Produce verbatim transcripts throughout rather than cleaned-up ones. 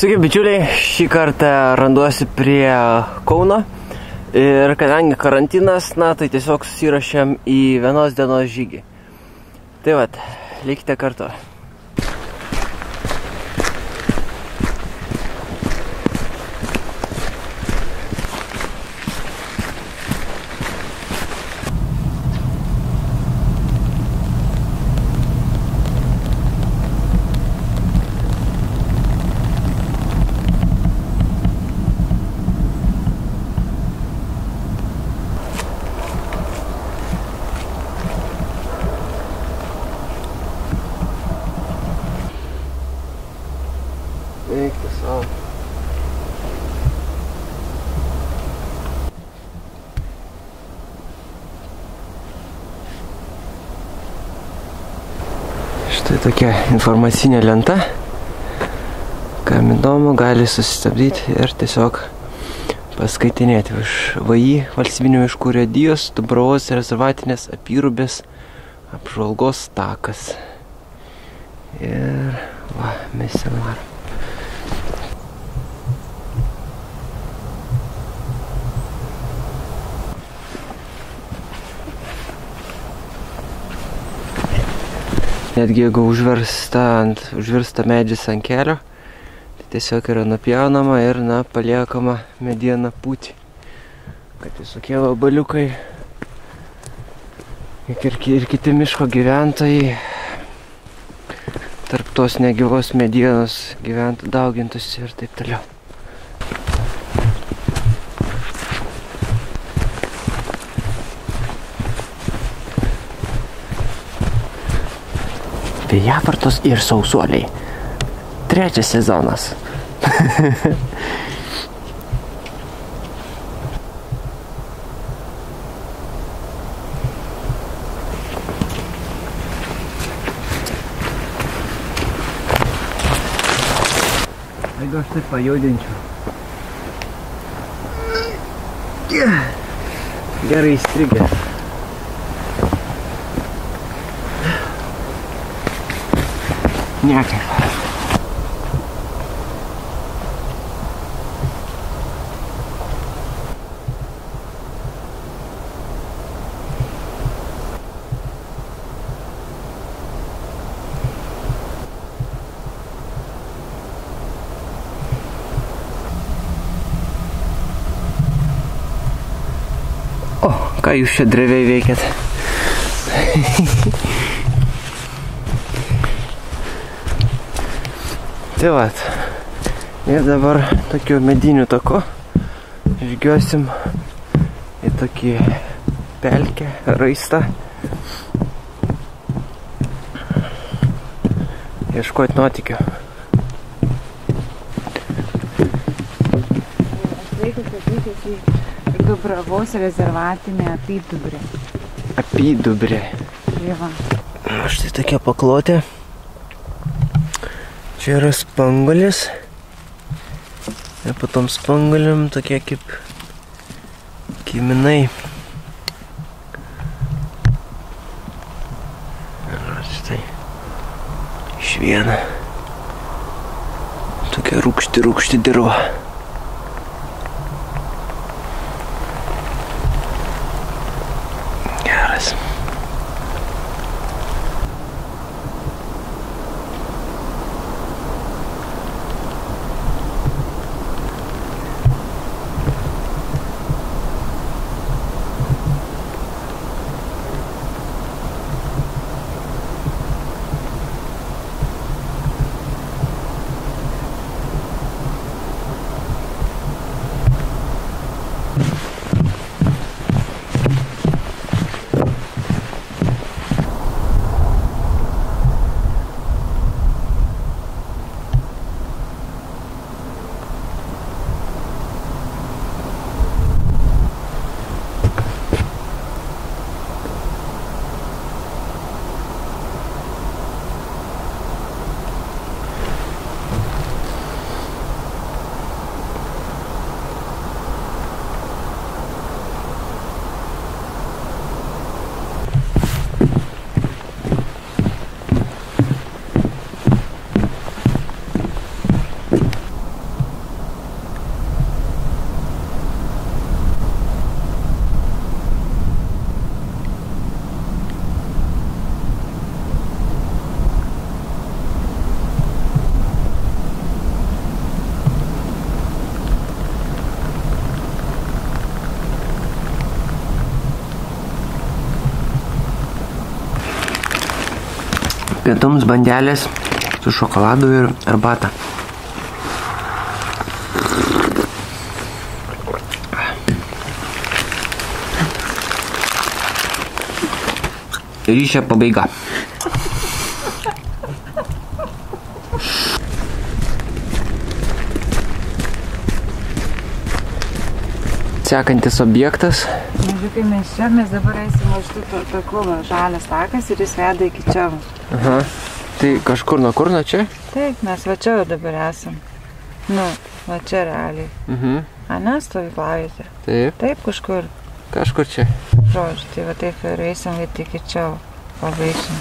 Sveiki bičiuliai, šį kartą randuosi prie Kauno ir kadangi karantinas, na tai tiesiog susirašėm į vienos dienos žygį. Tai vat, likite kartu. Eikti savo. Štai tokia informacinė lenta. Kam įdomu, gali susistabdyti ir tiesiog paskaitinėti už V I valstybinių miškų urėdijos Dubravos rezervatinės apyrubės apžvalgos takas. Ir va, mes ten varom. Netgi jeigu užversta, ant, užvirsta medžis ant kelio, tai tiesiog yra nupjaunama ir na, paliekama mediena pūti. Kad visokie vabaliukai ir, ir kiti miško gyventojai tarp tos negyvos medienos gyventų, daugintųsi ir taip toliau. Vėjavartos ir sausuoliai. Trečias sezonas. Jeigu aš taip pajudinčiau. Gerai įstrigęs. Niekaip. O, ką jūs čia dreviai veikiat? Tai vat, ir dabar tokiu mediniu taku žygiuosim į tokį pelkę, raistą. Ieškoti nuotykių. Laikas atvykęs į Dubravos rezervatinę apydubrę. Apydubrė. Tai va. Štai tokia paklotė. Čia yra spanguolės ir potom spanguolėm tokie kaip kiminai. Ir štai iš viena tokia rūgšti, rūgšti dirva. Geras. Pietums bandelės su šokoladu ir arbata. Ryšio pabaiga. Sekantis objektas. Mažiukai mes čia, mes dabar eisim už šitą taku, žalias takas ir jis veda iki čia. Aha. Tai kažkur nuo kur nuo čia? Taip, mes va čia dabar esam. Nu, va čia realiai. Mhm. A, ne, stovyklavietė. Taip. Taip, kažkur. Kažkur čia. Žodžiu, tai va taip ir eisim iki čia. Pabaisim.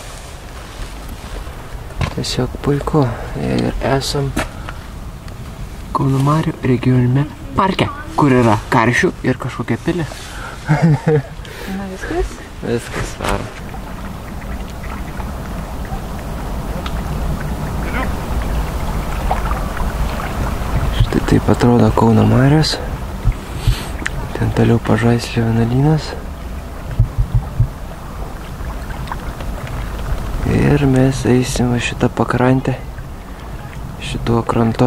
Tiesiog puiku. Ir esam Kauno Marių regioniniame parke, kur yra karšių ir kažkokia pilė. Na, viskas? Viskas, varom. Štai taip atrodo Kauno Marios. Ten toliau Pažaislio vienuolynas. Ir mes eisim šitą pakrantę šituo krantu.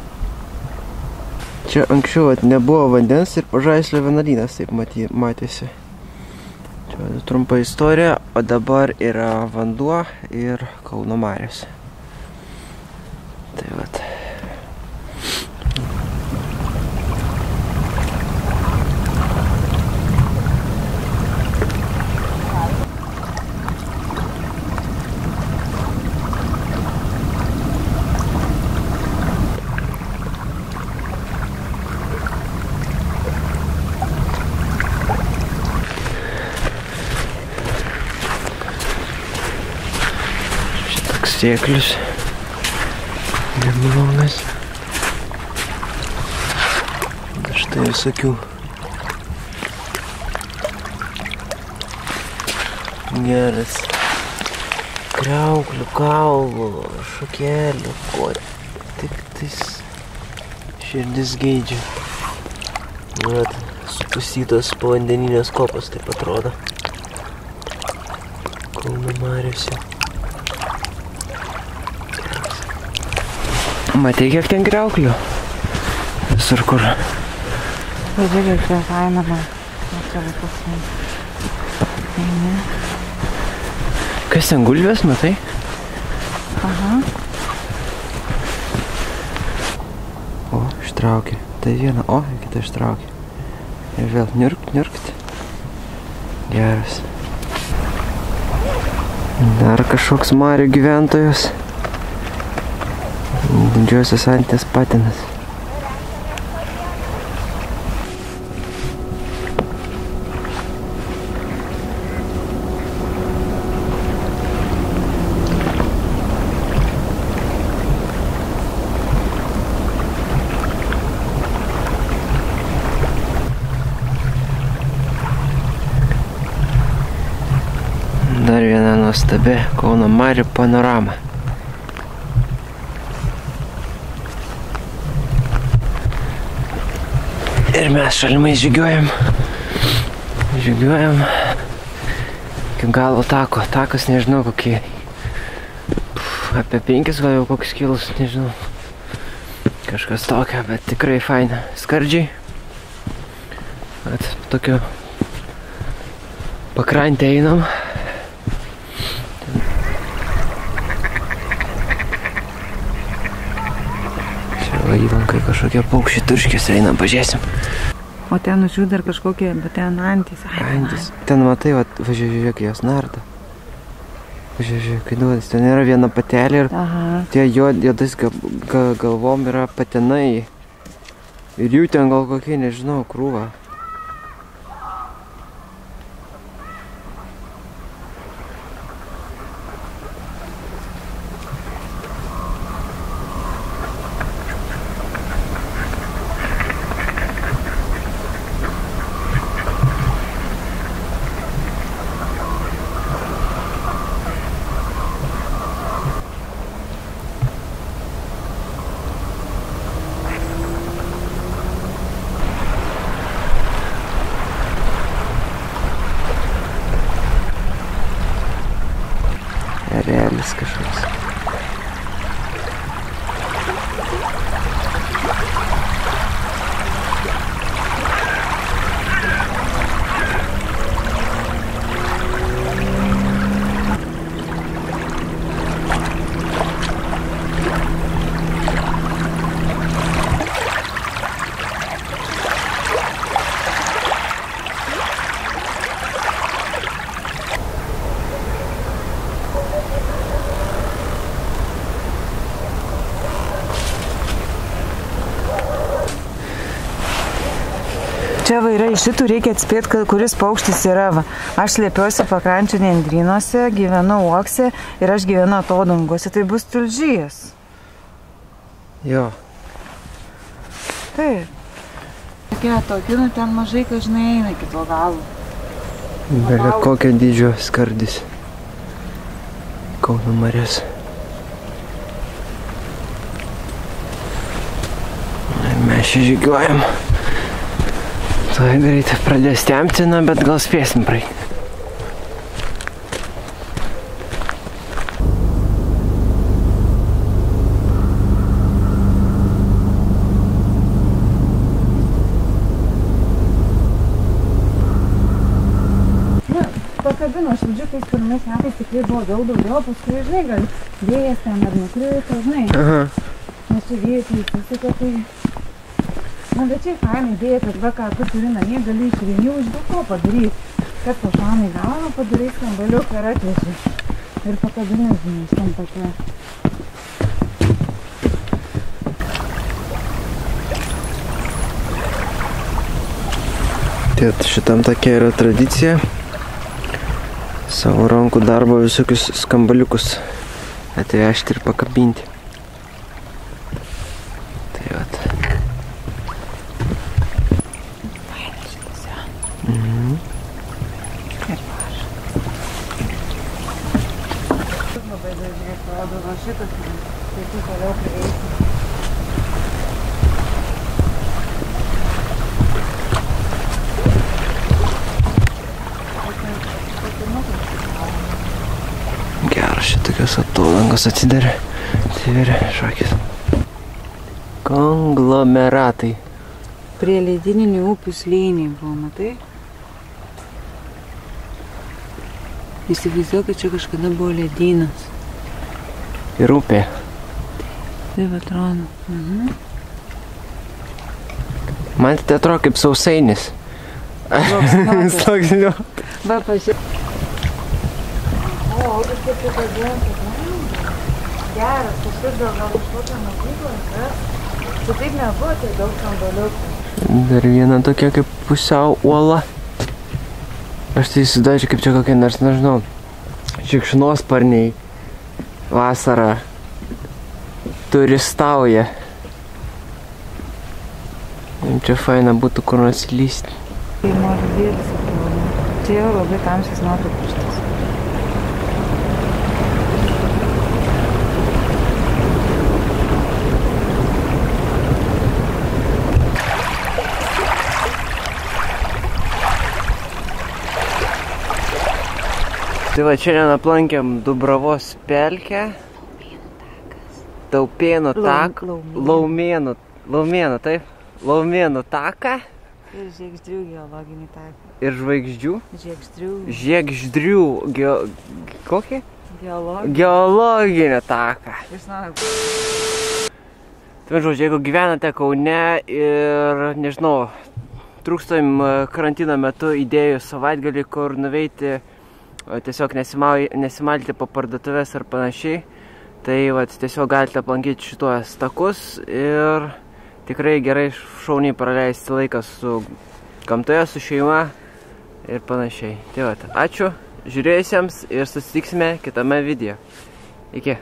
Čia anksčiau nebuvo vandens ir Pažaislio vienuolynas taip matėsi. Čia trumpa istorija, o dabar yra vanduo ir Kauno Marios. Tai vat. Sėklius, gemlonas. Štai visokių geras kriauklių, kaulų, šakelių, ko tik tais širdis geidžia. Vat, supustytos povandeninės kopos taip atrodo. Kauno Mariose. Matei, kiek ten kriauklių? Visur kur. Pažiūrėk, čia faina man. Čia vaikas man. Ne. Kas ten gulbės, matai? Aha. O, ištraukė. Tai viena, o, kita ištraukė. Ir vėl niurkt, niurkt. Geras. Dar kažkoks marių gyventojas. Didžiosios anties patinas. Dar viena nuostabi Kauno Marių panorama. Ir mes šalimai žygiuojam, žygiuojam iki galo tako. Takas nežinau kokie, apie penkis gal jau koks kilus, nežinau. Kažkas tokio, bet tikrai faina. Skardžiai. At tokio pakrantę einam. Įlankai kažkokie paukščiai turškės einam, pažiūrėsim. O ten už jų dar kažkokie, bet ten antys. Antys. Ten matai, va, važiuok, jos nardo. Važiuok, kai duodas. Ten yra viena patelė ir Aha. tie juodais galvom yra patinai. Ir jų ten gal kokie, nežinau, krūva. Erelis kažkoks. Čia va yra iš šitų reikia atspėti, kuris paukštis yra. Va. Aš slėpiuosi pakrančių nendrynuose, gyvenu uokse ir aš gyvenu atodangose. Tai bus tulžys. Jo. Taip. Tokia tokinų ten mažai, kad žinai eina kito galo. Belia kokio dydžio skardis. Kauno marias. Mes čia žygiuojam. Tai greitai pradės tempti, na, bet gal spėsim praeiti. Na, pakabino, aš žodžiu, kai pirmais metais tikrai buvo daug daugiau, paskui, žinai, gal vėjas ten ar nukrito, žinai. Aha. Nes čia vėjas įsisiko, tai... Na, bet čia fainai idėja, kad va, ką tu turi namie, gali iš vienių iš daug ko padaryti. Kad po šanai galima padaryti skambaliuką ir atveši. Ir pakabinės, žinai, šitam tokia. Tiet, šitam tokia yra tradicija. Savo rankų darbo visokius skambaliukus atvežti ir pakabinti. Tai vat. Šitas, tai tu toliau prieisi. Geras, šitokios atodangos atsidarė. Atsiveria šakis. Konglomeratai. Prie ledyninių upių slėniai buvo, matai? Įsivaizduoju, kad čia kažkada buvo ledynas. Ir upė. Taip atrodo. Mhm. Man tai atrodo kaip sausainis. Sloksniuot. Va, pažiūrėk. O, vis kaip tu padėjom, kad man geras, kažkaip gal gal kažkokią mokyklą, kas? Čia taip nebuvo, tai daug skambaliukų. Dar viena tokia kaip pusiau uola. Aš tai įsidažiu kaip čia kokie nors, nežinau, šikšnosparniai vasarą turistauja. Čia faina būtų kur nors lysti. Tai Mordvėlis atrodo. Čia jau labai tamsias nuotraukos. Tai va, šiandien aplankėm Dubravos pelkę. Taupėnų taką. Laumėnų. Laumėnų, taip. Laumėnų taką. Ir Žiegždrių geologinį taką. Ir žvaigždžių. Žiegždrių. Žiegždrių. Geo... Kokį? Geologinį. Geologinį taką. Žinau. Tai žodžiu, jeigu gyvenate Kaune ir, nežinau, trūkstam karantino metu idėjų savaitgalį, kur nuveiti, tiesiog nesimalti po parduotuvės ar panašiai, tai vat, tiesiog galite aplankyti šituos takus ir tikrai gerai šauniai praleisti laiką su gamtoje, su šeima ir panašiai. Tai vat, ačiū žiūrėjusiems ir susitiksime kitame video. Iki.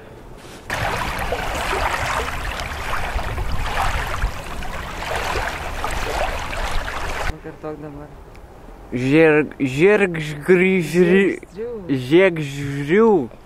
Pakartok dabar. Žirg... Žirgžgryžri... Žiegžrių